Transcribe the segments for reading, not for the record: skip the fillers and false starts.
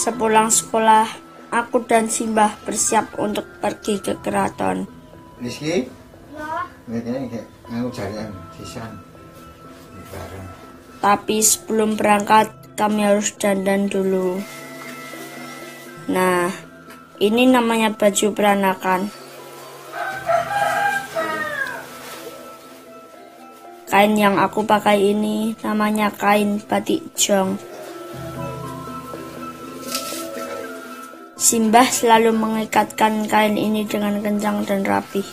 Sepulang sekolah, aku dan Simbah bersiap untuk pergi ke keraton. Rizky? Ini kayak aku jalan sisan. Tapi sebelum berangkat, kami harus dandan dulu. Nah, ini namanya baju peranakan. Kain yang aku pakai ini namanya kain batik jong. Simbah selalu mengikatkan kain ini dengan kencang dan rapih.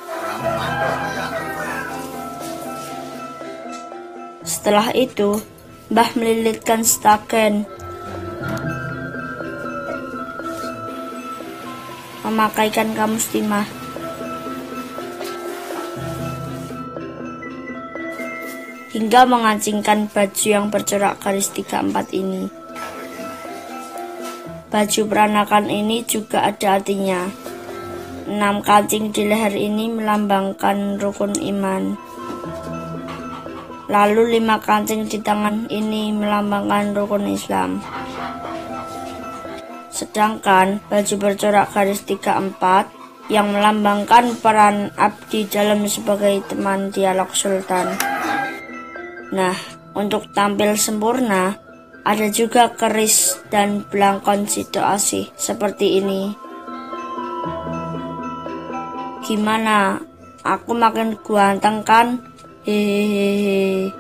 Setelah itu, Mbah melilitkan staken, memakaikan kamus timah, hingga mengancingkan baju yang bercorak garis 34 ini. Baju peranakan ini juga ada artinya. 6 kancing di leher ini melambangkan rukun iman. Lalu 5 kancing di tangan ini melambangkan rukun Islam. Sedangkan baju bercorak garis 34 yang melambangkan peran abdi dalam sebagai teman dialog sultan. Nah, untuk tampil sempurna, ada juga keris dan belangkon situasi seperti ini. Gimana? Aku makin ganteng kan? Hehehe.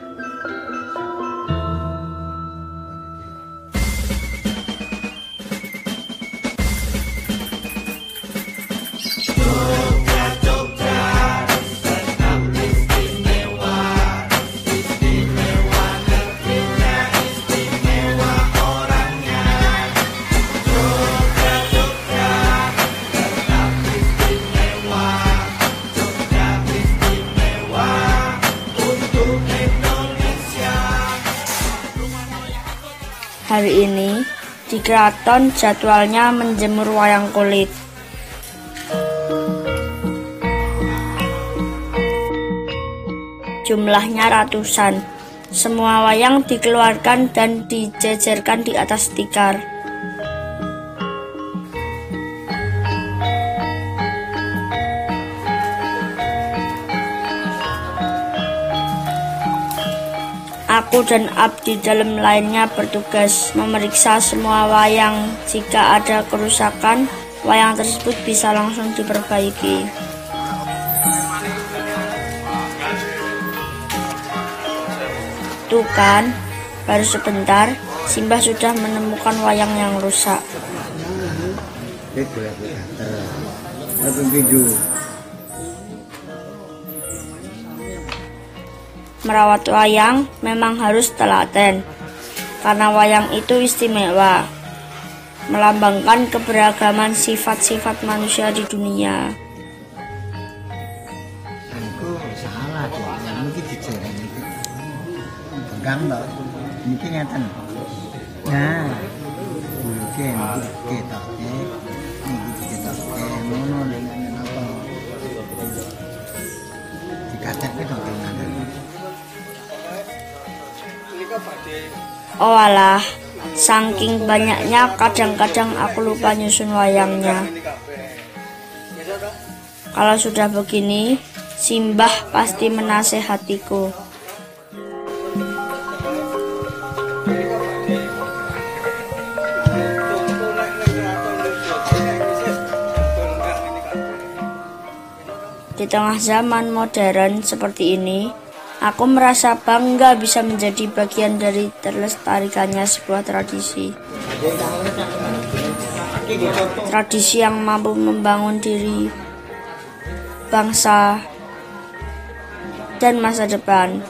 Hari ini, di keraton jadwalnya menjemur wayang kulit. Jumlahnya ratusan. Semua wayang dikeluarkan dan dijejerkan di atas tikar. Aku dan abdi dalam lainnya bertugas memeriksa semua wayang. Jika ada kerusakan, wayang tersebut bisa langsung diperbaiki. Tuh kan, baru sebentar, Simbah sudah menemukan wayang yang rusak. Merawat wayang memang harus telaten, karena wayang itu istimewa, melambangkan keberagaman sifat-sifat manusia di dunia. Aku salah tuh, yang mungkin dicereng itu. Pegang loh, mungkin ngeten. Nah, mungkin kita mono dengan apa? Dikatet itu dengan Oh alah, saking banyaknya kadang-kadang aku lupa nyusun wayangnya. Kalau sudah begini, Simbah pasti menasehatiku. Di tengah zaman modern seperti ini, aku merasa bangga bisa menjadi bagian dari terlestarikannya sebuah tradisi. Tradisi yang mampu membangun diri, bangsa, dan masa depan.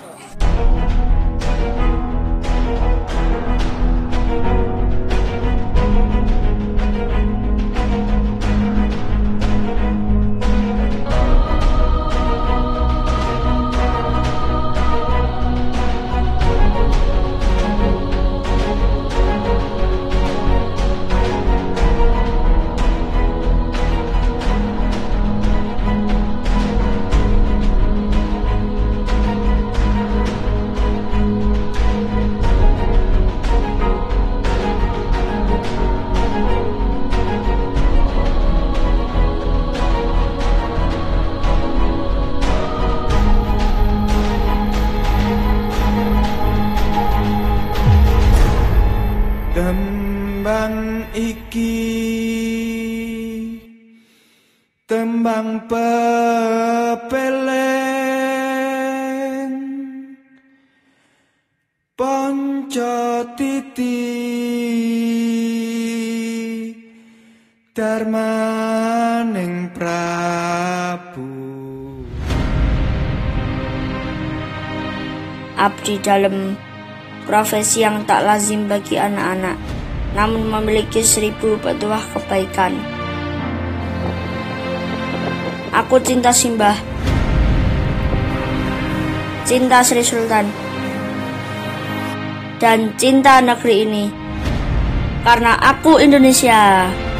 tembang pepeleng ponco titi darmaning Prabu. Abdi dalam profesi yang tak lazim bagi anak-anak, namun memiliki 1000 petuah kebaikan. Aku cinta Simbah, cinta Sri Sultan, dan cinta negeri ini, karena aku Indonesia.